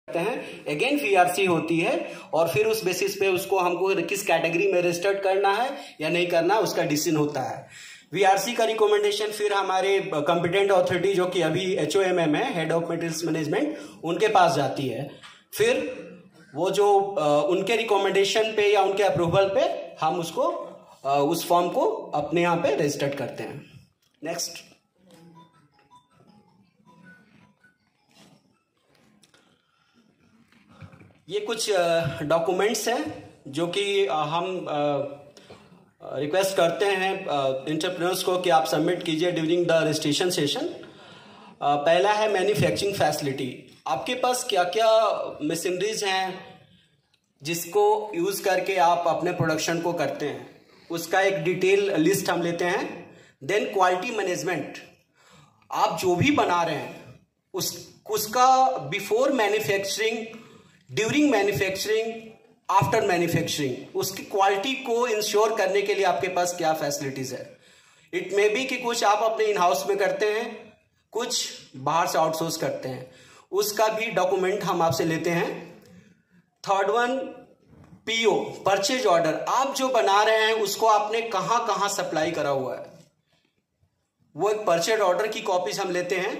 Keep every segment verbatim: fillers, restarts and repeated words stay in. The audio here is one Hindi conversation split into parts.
हैं, अगेन वीआरसी होती है और फिर उस बेसिस पे उसको हमको किस कैटेगरी में रजिस्टर्ड करना है या नहीं करना उसका डिसीजन होता है। वीआरसी का रिकमेंडेशन फिर हमारे कॉम्पिटेंट अथॉरिटी जो कि अभी एचओएमएम है, हेड ऑफ मटेरियल्स मैनेजमेंट, उनके पास जाती है। फिर वो जो उनके रिकमेंडेशन पे या उनके अप्रूवल पे हम उसको उस फॉर्म को अपने यहाँ पे रजिस्टर्ड करते हैं। नेक्स्ट, ये कुछ डॉक्यूमेंट्स हैं जो कि हम रिक्वेस्ट करते हैं एंटरप्रेन्योर्स को कि आप सबमिट कीजिए ड्यूरिंग द रजिस्ट्रेशन सेशन। पहला है मैन्युफैक्चरिंग फैसिलिटी। आपके पास क्या क्या मशीनरीज हैं जिसको यूज़ करके आप अपने प्रोडक्शन को करते हैं, उसका एक डिटेल लिस्ट हम लेते हैं। देन क्वालिटी मैनेजमेंट, आप जो भी बना रहे हैं उस उसका before manufacturing, during manufacturing, after manufacturing, उसकी क्वालिटी को इंश्योर करने के लिए आपके पास क्या फैसिलिटीज है। इट मे बी कि कुछ आप अपने इन हाउस में करते हैं, कुछ बाहर से आउटसोर्स करते हैं, उसका भी डॉक्यूमेंट हम आपसे लेते हैं। Third one, PO, purchase order, आप जो बना रहे हैं उसको आपने कहां कहां सप्लाई करा हुआ है, वो एक परचेज ऑर्डर की कॉपीज हम लेते हैं।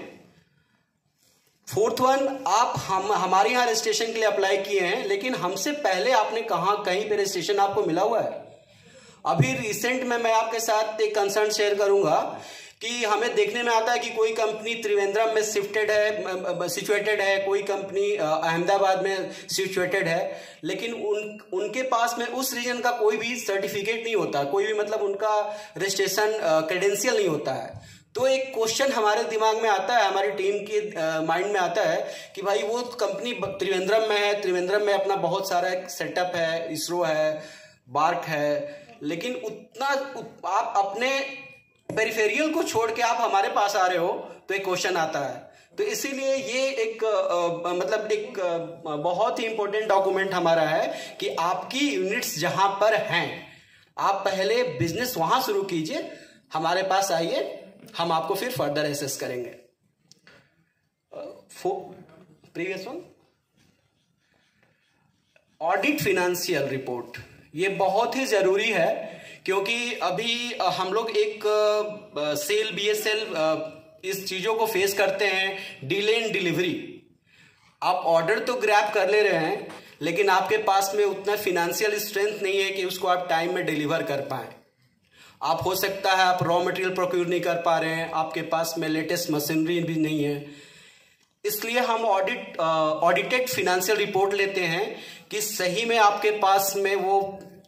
फोर्थ वन, आप हम हमारे यहाँ रजिस्ट्रेशन के लिए अप्लाई किए हैं लेकिन हमसे पहले आपने कहाँ कहीं पे रजिस्ट्रेशन आपको मिला हुआ है। अभी रिसेंट में मैं आपके साथ एक कंसर्न शेयर करूंगा कि हमें देखने में आता है कि कोई कंपनी त्रिवेंद्रम में शिफ्टेड है, सिचुएटेड है, कोई कंपनी अहमदाबाद में सिचुएटेड है, लेकिन उन उनके पास में उस रीजन का कोई भी सर्टिफिकेट नहीं होता, कोई भी मतलब उनका रजिस्ट्रेशन क्रेडेंशियल नहीं होता है। तो एक क्वेश्चन हमारे दिमाग में आता है, हमारी टीम के माइंड में आता है कि भाई वो कंपनी त्रिवेंद्रम में है, त्रिवेंद्रम में अपना बहुत सारा सेटअप है, इसरो है, बार्क है, लेकिन उतना उत, आप अपने पेरिफेरियल को छोड़ के आप हमारे पास आ रहे हो, तो एक क्वेश्चन आता है। तो इसीलिए ये एक आ, मतलब एक आ, बहुत ही इंपॉर्टेंट डॉक्यूमेंट हमारा है कि आपकी यूनिट्स जहां पर हैं, आप पहले बिजनेस वहां शुरू कीजिए, हमारे पास आइए, हम आपको फिर फर्दर एसेस करेंगे। Previous one, audit financial report, ये बहुत ही जरूरी है क्योंकि अभी हम लोग एक सेल बीएसएल इस चीजों को फेस करते हैं, डिले इन डिलीवरी। आप ऑर्डर तो ग्रैब कर ले रहे हैं लेकिन आपके पास में उतना फिनेंशियल स्ट्रेंथ नहीं है कि उसको आप टाइम में डिलीवर कर पाए। आप हो सकता है आप रॉ मटेरियल प्रोक्योर नहीं कर पा रहे हैं, आपके पास में लेटेस्ट मशीनरी भी नहीं है, इसलिए हम ऑडिट ऑडिटेड फिनेंशियल रिपोर्ट लेते हैं कि सही में आपके पास में वो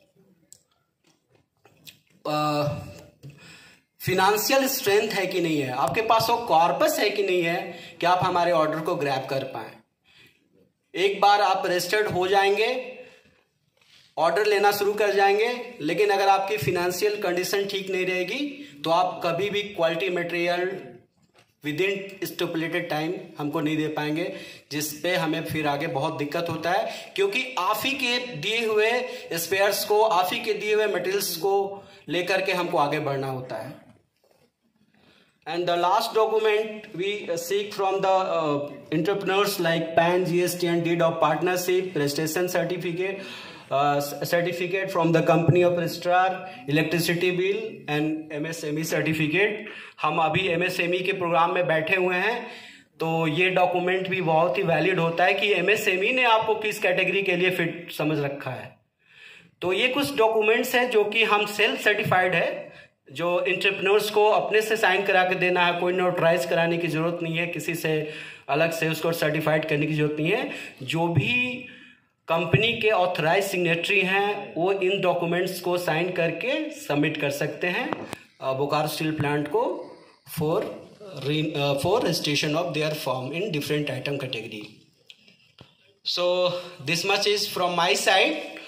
फिनेंशियल स्ट्रेंथ है कि नहीं है, आपके पास वो कॉर्पस है कि नहीं है कि आप हमारे ऑर्डर को ग्रैब कर पाए। एक बार आप रजिस्टर्ड हो जाएंगे, ऑर्डर लेना शुरू कर जाएंगे, लेकिन अगर आपकी फिनेंशियल कंडीशन ठीक नहीं रहेगी तो आप कभी भी quality material within stipulated time हमको नहीं दे पाएंगे, जिस पे हमें फिर आगे बहुत दिक्कत होता है क्योंकि आप ही के दिए हुए स्पेयर्स को, आप ही के दिए हुए मटेरियल्स को लेकर के हमको आगे बढ़ना होता है। And the last document we seek from the uh, entrepreneurs like P A N, G S T and deed of partnership, registration certificate, uh, certificate from the company of registrar, electricity bill and M S M E certificate। हम अभी M S M E के प्रोग्राम में बैठे हुए हैं तो ये डॉक्यूमेंट भी बहुत ही वैलिड होता है कि M S M E ने आपको किस कैटेगरी के लिए फिट समझ रखा है। तो ये कुछ डॉक्यूमेंट्स हैं जो कि हम सेल्फ सर्टिफाइड है, जो एंटरप्रेन्योर्स को अपने से साइन करा के देना है, कोई नोटराइज कराने की जरूरत नहीं है, किसी से अलग से उसको सर्टिफाइड करने की जरूरत नहीं है। जो भी कंपनी के ऑथराइज सिग्नेटरी हैं वो इन डॉक्यूमेंट्स को साइन करके सबमिट कर सकते हैं बोकारो स्टील प्लांट को for for registration of their firm in different item category. So this much is from my side.